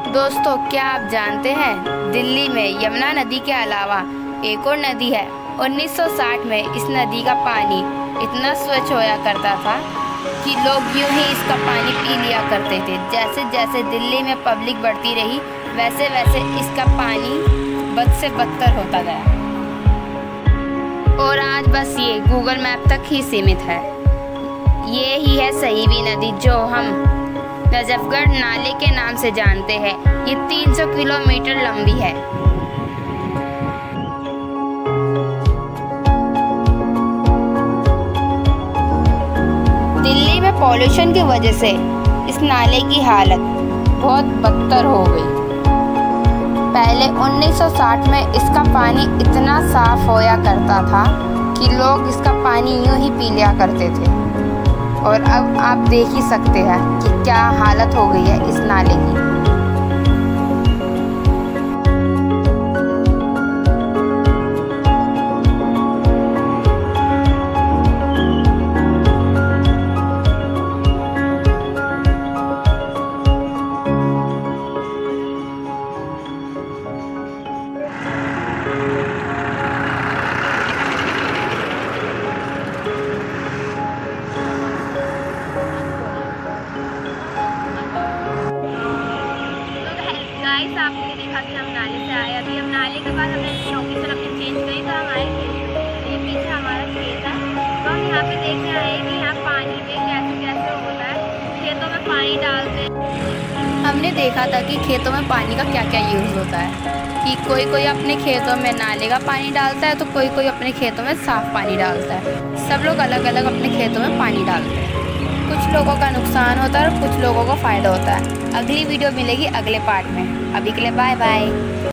दोस्तों, क्या आप जानते हैं दिल्ली में यमुना नदी के अलावा एक और नदी है। 1960 में इस नदी का पानी इतना स्वच्छ होया करता था कि लोग यूं ही इसका पानी पी लिया करते थे। जैसे जैसे दिल्ली में पब्लिक बढ़ती रही, वैसे वैसे इसका पानी बद से बदतर होता गया और आज बस ये गूगल मैप तक ही सीमित है। ये ही है सहीवी नदी, जो हम नजफगढ़ नाले के नाम से जानते हैं। ये 300 किलोमीटर लंबी है। दिल्ली में पॉल्यूशन की वजह से इस नाले की हालत बहुत बदतर हो गई। पहले 1960 में इसका पानी इतना साफ होया करता था कि लोग इसका पानी यूं ही पी लिया करते थे, और अब आप देख ही सकते हैं कि क्या हालत हो गई है इस नाले की। गाइस, आपने देखा कि हम नाले से आए। अभी हम नाले के बाद हमने लोकेशन अपनी चेंज करी, तो हम आए खेत में। ये पीछे हमारा खेत है, तो हम यहाँ पे देखने आए कि यहाँ पानी में कैसे कैसे होता है, खेतों में पानी डालते हैं। हमने देखा था कि खेतों में पानी का क्या क्या यूज़ होता है, कि कोई अपने खेतों में नाले का पानी डालता है, तो कोई अपने खेतों में साफ़ पानी डालता है। सब लोग अलग अलग अपने खेतों में पानी डालते हैं। कुछ लोगों का नुकसान होता है और कुछ लोगों को फ़ायदा होता है। अगली वीडियो मिलेगी अगले पार्ट में। अभी के लिए बाय बाय।